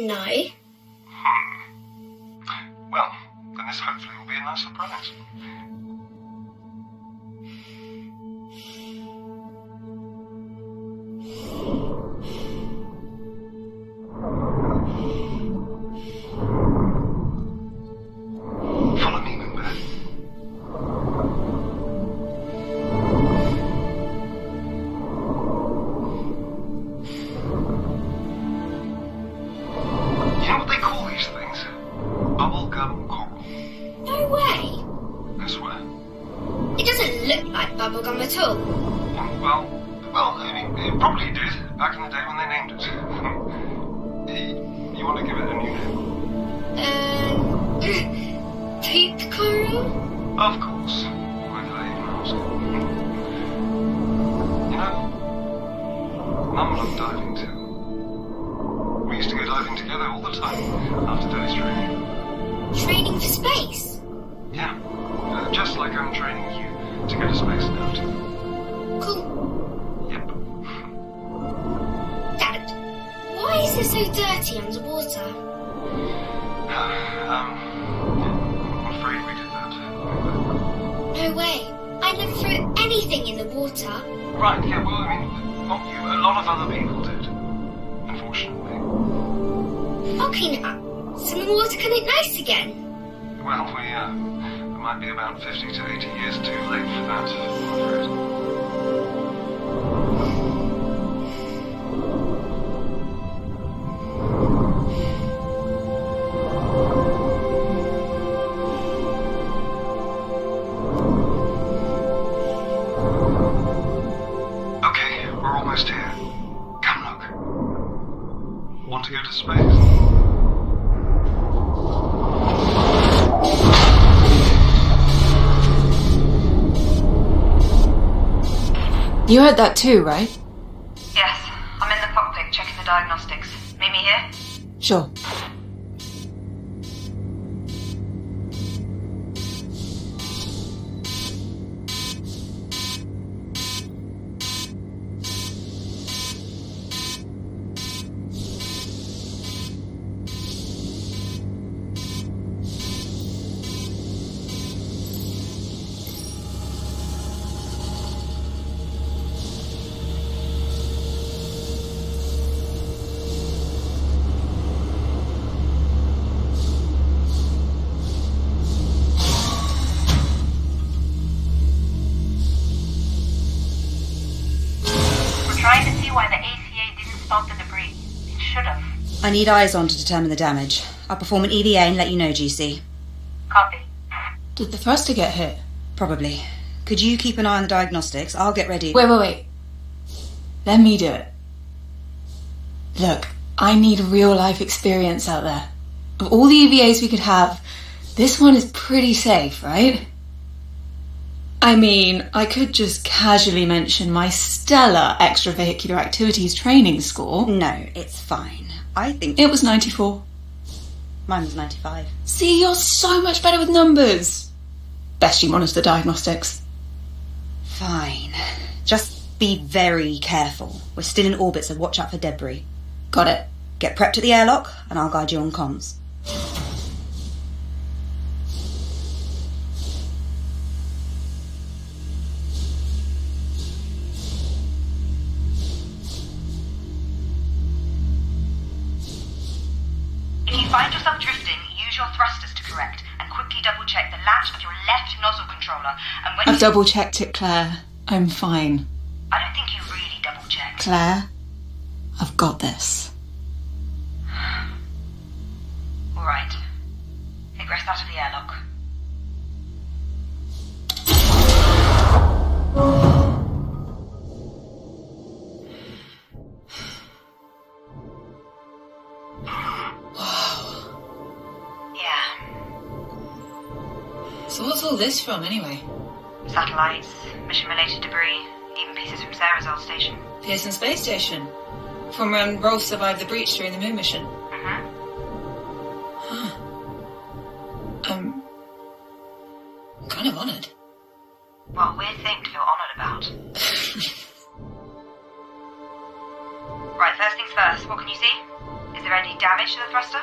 No. Well, then this hopefully will be a nice surprise. Follow me, Moonbear. You know what they call these things? Bubblegum coral. No way. I swear. It doesn't look like bubblegum at all. Well, I mean, it probably did back in the day when they named it. You want to give it a new name? Poop coral? Of course. Why did I even ask? You know, Mum loved diving too. We used to go diving together all the time after Daddy's training. Training for space? Yeah, just like I'm training you to go to space now too. Cool. Yep. Dad, why is it so dirty underwater? I'm afraid we did that. No way. I never threw anything in the water. Right, yeah, well, I mean, not you. A lot of other people did. Unfortunately. Okay, now. So the water can look nice again. Well, we might be about 50 to 80 years too late for that, I'm afraid. Okay, we're almost here. Come look. Want to go to space? You heard that too, right? Yes, I'm in the cockpit checking the diagnostics. Meet me here? Sure. Trying to see why the ACA didn't stop the debris. It should have. I need eyes on to determine the damage. I'll perform an EVA and let you know, GC. Copy. Did the thruster get hit? Probably. Could you keep an eye on the diagnostics? I'll get ready. Wait. Let me do it. Look, I need real life experience out there. Of all the EVAs we could have, this one is pretty safe, right? I mean, I could just casually mention my stellar extravehicular activities training score. No, it's fine. I think... It was 94. Mine was 95. See, you're so much better with numbers. Best you monitor the diagnostics. Fine. Just be very careful. We're still in orbit, so watch out for debris. Got it. Get prepped at the airlock, and I'll guide you on comms. If you find yourself drifting, use your thrusters to correct and quickly double check the latch of your left nozzle controller. And when I've double checked it, Claire. I'm fine. I don't think you really double checked. Claire, I've got this. All right. Egress out of the airlock. So what's all this from, anyway? Satellites, mission-related debris, even pieces from Sarah's old station. Pearson Space Station. From when Rolf survived the breach during the moon mission. Mm-hmm. Huh. I'm kind of honoured. What a weird thing to feel honoured about. Right, first things first, what can you see? Is there any damage to the thruster?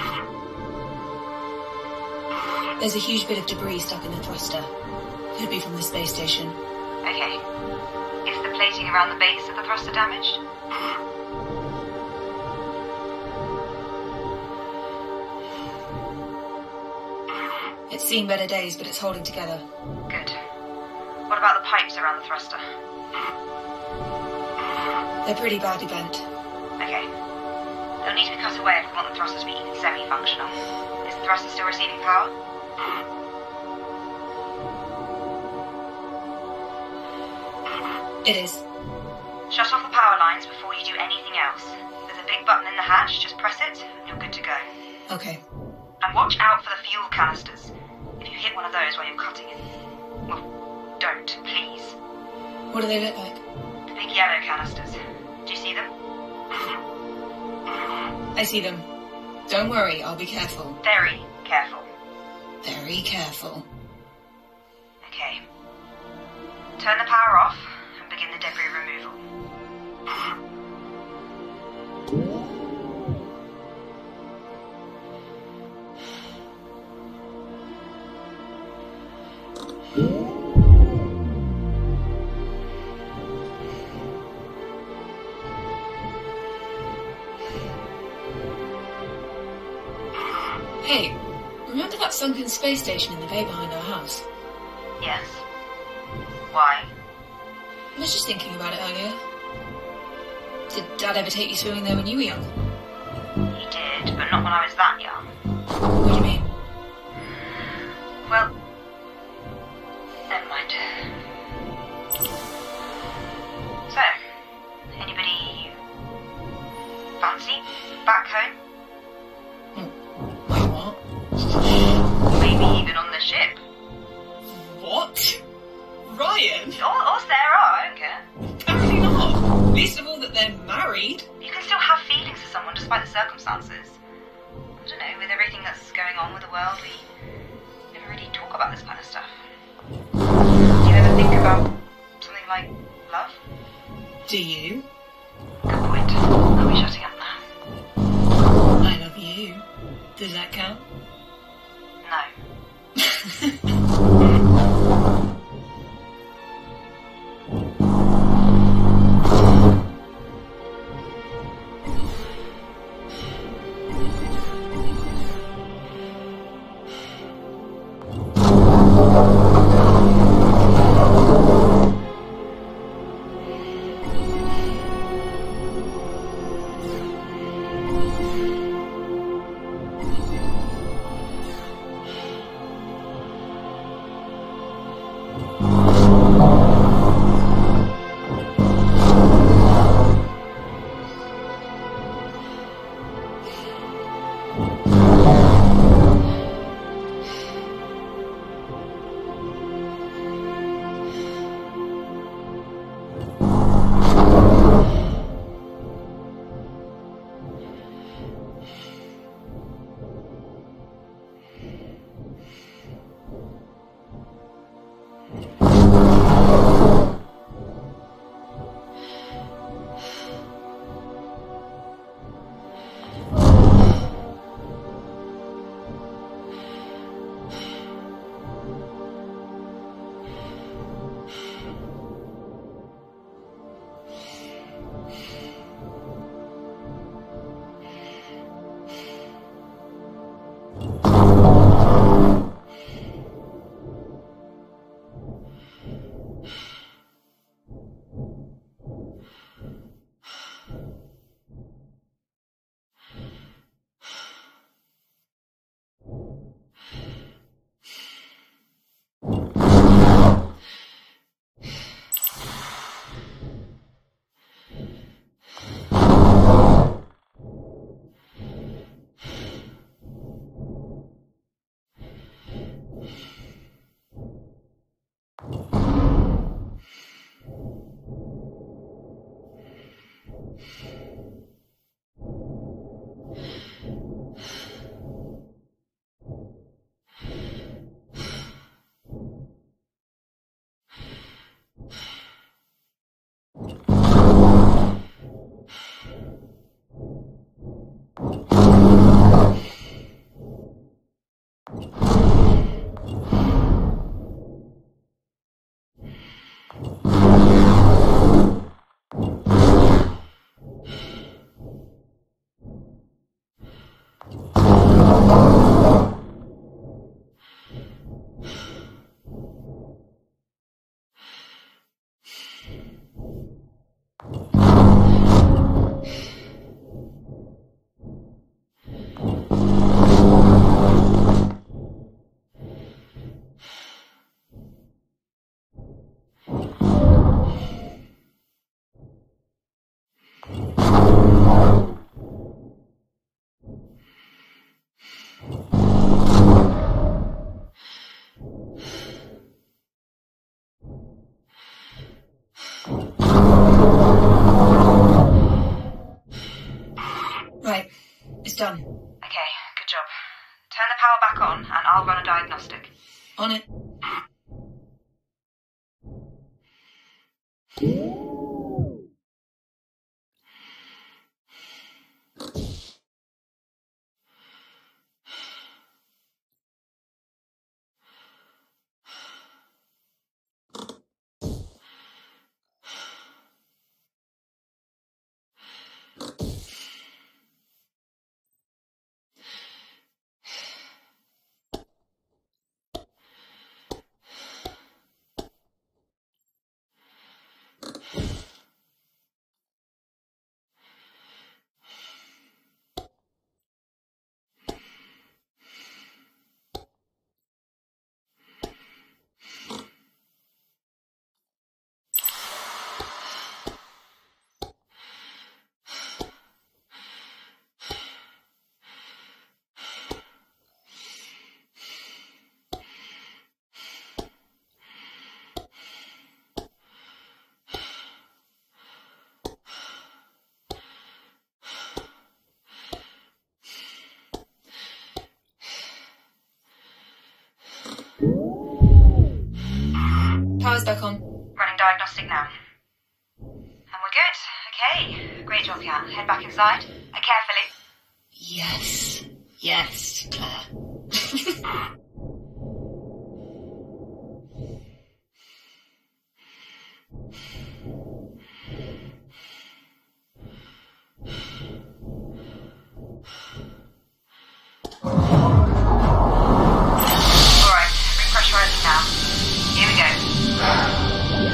There's a huge bit of debris stuck in the thruster. Could be from the space station. Okay. Is the plating around the base of the thruster damaged? It's seen better days, but it's holding together. Good. What about the pipes around the thruster? They're pretty badly bent. Okay. They'll need to be cut away if we want the thruster to be even semi-functional. Is the thruster still receiving power? It is. Shut off the power lines before you do anything else. There's a big button in the hatch, just press it, and you're good to go. Okay. And watch out for the fuel canisters. If you hit one of those while you're cutting it, well, don't, please. What do they look like? The big yellow canisters. Do you see them? I see them. Don't worry, I'll be careful. Very careful. Very careful. Okay. Turn the power off and begin the debris removal. Hey, remember that sunken space station in the bay behind our house? Yes. Why? I was just thinking about it earlier. Did Dad ever take you swimming there when you were young? He did, but not when I was that young. What do you mean? Well, never mind. So, anybody fancy back home? Wait, what? Maybe even on the ship. What? Ryan? Or Sarah, I don't care. Apparently not. Least of all that they're married. You can still have feelings for someone despite the circumstances. I don't know, with everything that's going on with the world, we never really talk about this kind of stuff. Do you ever think about something like love? Do you? Good point. Are we shutting up now? I love you. Does that count? No. Right, it's done. Okay, good job. Turn the power back on and I'll run a diagnostic. On it. Power's back on. Running diagnostic now. And we're good. Okay. Great job, Kat. Head back inside. Carefully. Yes. Yes, Claire. Alright, repressurizing now. Here we go.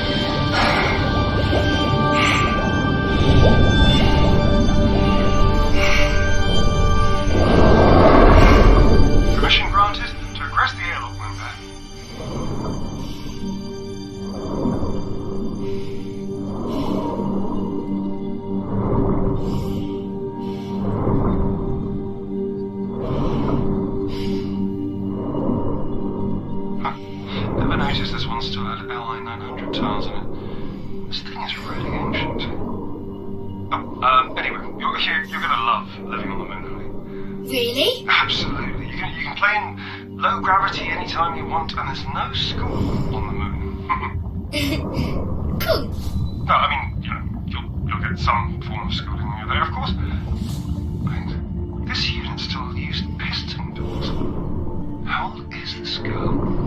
Permission granted to regress the airlock wound there. Never noticed this one still had LI 900 tiles in it. This thing is really ancient. Oh, anyway, you're gonna love living on the moon, honey. Really? Absolutely. You can play in low gravity anytime you want, and there's no school on the moon. Cool. No, I mean, you'll get some form of schooling when you're there, of course. Wait, this unit still used piston doors. How old is this girl?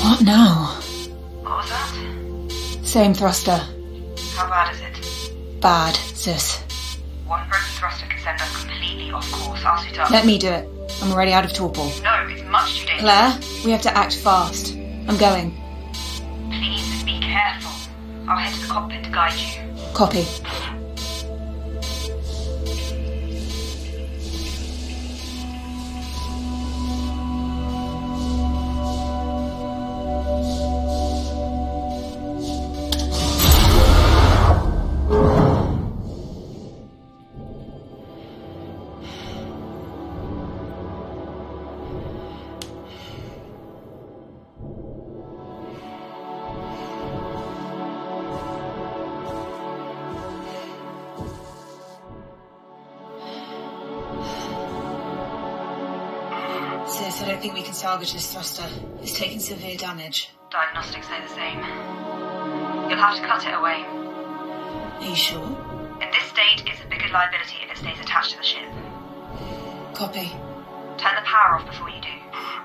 What now? What was that? Same thruster. How bad is it? Bad, sis. One broken thruster can send us completely off course. I'll suit up. Let me do it. I'm already out of torpor. No, it's much too dangerous. Claire, we have to act fast. I'm going. Please be careful. I'll head to the cockpit to guide you. Copy. Sis, I don't think we can salvage this thruster. It's taken severe damage. Diagnostics say the same. You'll have to cut it away. Are you sure? In this state, it's a bigger liability if it stays attached to the ship. Copy. Turn the power off before you do.